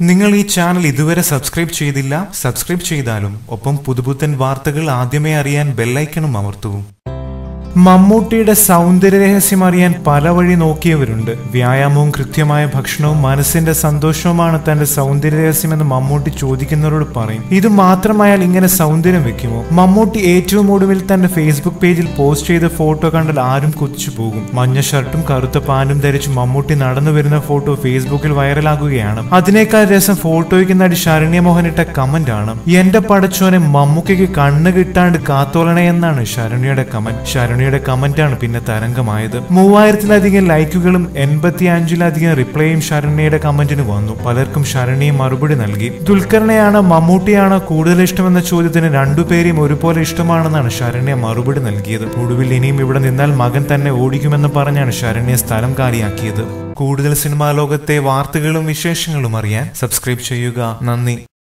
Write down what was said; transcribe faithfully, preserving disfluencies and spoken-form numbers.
നിങ്ങൾ ഈ ചാനൽ ഇതുവരെ സബ്സ്ക്രൈബ് ചെയ്തില്ല, സബ്സ്ക്രൈബ് ചെയ്താലും ഒപ്പം പുതുപുത്തൻ വാർത്തകൾ ആദ്യമേ അറിയാൻ ബെല്ലൈക്കണും അമർത്തൂ. മമ്മൂട്ടിയുടെ സൗന്ദര്യ രഹസ്യം അറിയാൻ പല വഴി നോക്കിയവരുണ്ട്. വ്യായാമവും കൃത്യമായ ഭക്ഷണവും മനസ്സിന്റെ സന്തോഷവുമാണ് തന്റെ സൗന്ദര്യ രഹസ്യമെന്ന് മമ്മൂട്ടി ചോദിക്കുന്നവരോട് പറയും. ഇത് മാത്രമായാൽ ഇങ്ങനെ സൗന്ദര്യം വെക്കുമോ? മമ്മൂട്ടി ഏറ്റവും ഒടുവിൽ തന്റെ ഫേസ്ബുക്ക് പേജിൽ പോസ്റ്റ് ചെയ്ത ഫോട്ടോ കണ്ടാൽ ആരും കൊതിച്ചു പോകും. മഞ്ഞ ഷർട്ടും കറുത്ത പാന്റും ധരിച്ച് മമ്മൂട്ടി നടന്നു വരുന്ന ഫോട്ടോ ഫേസ്ബുക്കിൽ വൈറലാകുകയാണ്. അതിനേക്കാൾ രസം ഫോട്ടോയ്ക്ക് നടി ശരണ്യ മോഹൻ ഇട്ട കമന്റ് ആണ്. എന്റെ പടച്ചോനെ, മമ്മൂക്കയ്ക്ക് കണ്ണ് കിട്ടാണ്ട് കാത്തോളണേ എന്നാണ് ശരണ്യയുടെ കമന്റ്. ശരണ്യ കമന്റാണ് പിന്നെ തരംഗമായത്. മൂവായിരത്തിലധികം ലൈക്കുകളും എൺപത്തി അഞ്ചിലധികം റിപ്ലൈയും ശരണ്യയുടെ കമന്റിന് വന്നു. പലർക്കും ശരണ്യ മറുപടി നൽകി. ദുൽഖറിനെയാണോ മമ്മൂട്ടിയാണോ കൂടുതൽ ഇഷ്ടമെന്ന ചോദ്യത്തിന് രണ്ടുപേരെയും ഒരുപോലെ ഇഷ്ടമാണെന്നാണ് ശരണ്യ മറുപടി നൽകിയത്. ഒടുവിൽ ഇനിയും ഇവിടെ നിന്നാൽ മകൻ തന്നെ ഓടിക്കുമെന്ന് പറഞ്ഞാണ് ശരണ്യ സ്ഥലം കാലിയാക്കിയത്. കൂടുതൽ സിനിമാ ലോകത്തെ വാർത്തകളും വിശേഷങ്ങളും അറിയാൻ സബ്സ്ക്രൈബ് ചെയ്യുക. നന്ദി.